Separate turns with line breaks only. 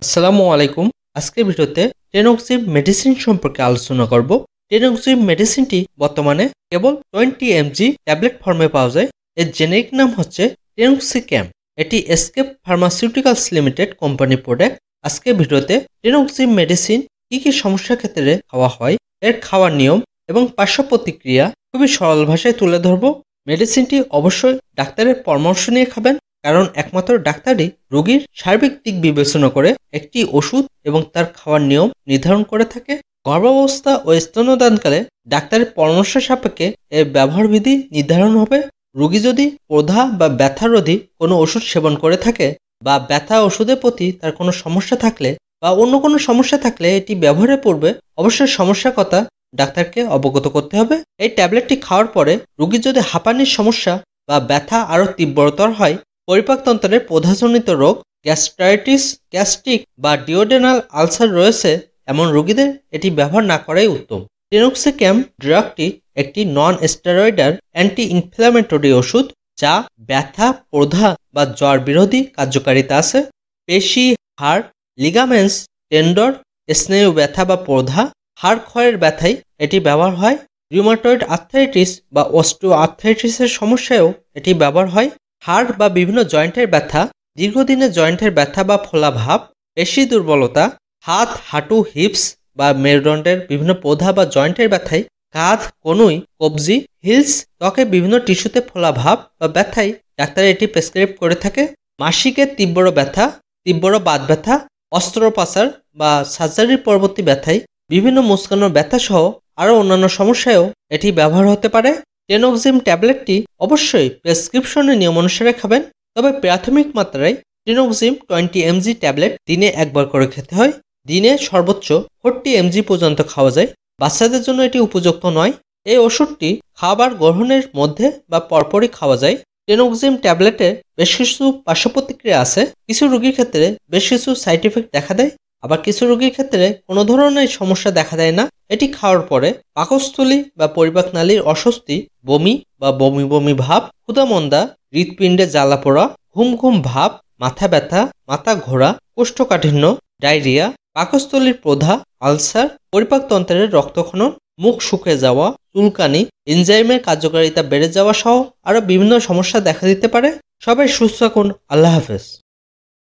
আসসালামু আলাইকুম। আজকের ভিডিওতে টেনোক্সিম মেডিসিন সম্পর্কে আলোচনা করব। টেনোক্সিম মেডিসিনটি বর্তমানে কেবল 20 mg ট্যাবলেট ফর্মে পাওয়া যায়। এর জেনেরিক নাম হচ্ছে টেনোক্সিক্যাম। এটি Eskayef pharmaceuticals limited company product. আজকের ভিডিওতে টেনোক্সিম মেডিসিন কি সমস্যার ক্ষেত্রে খাওয়া হয়, এর খাওয়ার নিয়ম এবং পার্শ্ব প্রতিক্রিয়া খুবই সরল ভাষায় তুলে ধরব। মেডিসিনটি অবশ্যই ডাক্তারের পরামর্শ নিয়ে খাবেন, কারণ একমাত্র ডাক্তারই রোগীর সার্বিক দিক বিবেচনা করে একটি ওষুধ এবং তার খাওয়ার নিয়ম নির্ধারণ করে থাকে। গর্ভাবস্থা ও স্তন্যদানকালে ডাক্তারের পরামর্শ সাপেক্ষে এর ব্যবহার বিধি নির্ধারণ হবে। রোগী যদি প্রধা বা ব্যথারোধী কোনো ওষুধ সেবন করে থাকে বা ব্যথা ওষুধের প্রতি তার কোনো সমস্যা থাকলে বা অন্য কোনো সমস্যা থাকলে এটি ব্যবহারের পূর্বে অবশ্যই সমস্যার কথা ডাক্তারকে অবগত করতে হবে। এই ট্যাবলেটটি খাওয়ার পরে রোগীর যদি হাঁপানির সমস্যা বা ব্যথা আরও তীব্রতর হয়, পরিপাকতন্ত্রের প্রদাহজনিত রোগ, গ্যাস্ট্রাইটিস, গ্যাস্ট্রিক বা ডিওডেনাল আলসার রয়েছে, এমন রোগীদের এটি ব্যবহার না করাই উত্তম। টেনোক্সিক্যাম ড্রাগটি একটি নন স্টেরয়েডাল অ্যান্টি ইনফ্ল্যামেটরি ওষুধ, যা ব্যথা, প্রদাহ বা জ্বর বিরোধী কার্যকারিতা আছে। পেশি, হাড়, লিগামেন্টস, টেন্ডর, স্নায়ু ব্যথা বা প্রদাহ, হাড় ক্ষয়ের ব্যথায় এটি ব্যবহার হয়। রিউমাটয়েড আর্থ্রাইটিস বা অস্টিও আর্থ্রাইটিসের সমস্যায়ও এটি ব্যবহার হয়। হাড় বা বিভিন্ন জয়েন্টের ব্যথা, দীর্ঘদিনের জয়েন্টের ব্যথা বা ফোলা ভাব, পেশি দুর্বলতা, হাত, হাঁটু, হিপস বা মেরুদণ্ডের বিভিন্ন প্রধা বা জয়েন্টের ব্যথায়, কাঁধ, কনুই, কবজি, হিলস, ত্বকে বিভিন্ন টিস্যুতে ফোলা ভাব বা ব্যথায় ডাক্তার এটি প্রেসক্রাইব করে থাকে। মাসিকের তীব্র ব্যথা, তীব্র বাত ব্যথা, অস্ত্রোপচার বা সার্জারির পরবর্তী ব্যথায়, বিভিন্ন মুচকানোর ব্যথা সহ আরও অন্যান্য সমস্যায়ও এটি ব্যবহার হতে পারে। টেনোক্সিম ট্যাবলেটটি অবশ্যই প্রেসক্রিপশনের নিয়ম অনুসারে খাবেন, তবে প্রাথমিক মাত্রায় টেনোক্সিম 20 mg ট্যাবলেট দিনে একবার করে খেতে হয়। দিনে সর্বোচ্চ 40 mg পর্যন্ত খাওয়া যায়। বাচ্চাদের জন্য এটি উপযুক্ত নয়। এই ওষুধটি খাবার গ্রহণের মধ্যে বা পরপরই খাওয়া যায়। টেনোক্সিম ট্যাবলেটে বেশ কিছু পার্শ্ব প্রতিক্রিয়া আছে। কিছু রোগীর ক্ষেত্রে বেশ কিছু সাইড ইফেক্ট দেখা দেয়, আবার কিছু রোগীর ক্ষেত্রে কোনো ধরনের সমস্যা দেখা দেয় না। এটি খাওয়ার পরে পাকস্থলী বা পরিপাক নালীর অস্বস্তি, বমি বা বমি বমি ভাব, ক্ষুধামন্দা, হৃৎপিণ্ডে জ্বালা পোড়া, ঘুম ঘুম ভাব, মাথা ব্যথা, মাথা ঘোরা, কোষ্ঠকাঠিন্য, ডায়রিয়া, পাকস্থলীর প্রদাহ, আলসার, পরিপাকতন্ত্রের রক্তক্ষরণ, মুখ শুকিয়ে যাওয়া, চুলকানি, এনজাইমের কার্যকারিতা বেড়ে যাওয়া সহ আরও বিভিন্ন সমস্যা দেখা দিতে পারে। সবাই সুস্থ থাকুন। আল্লাহ হাফেজ।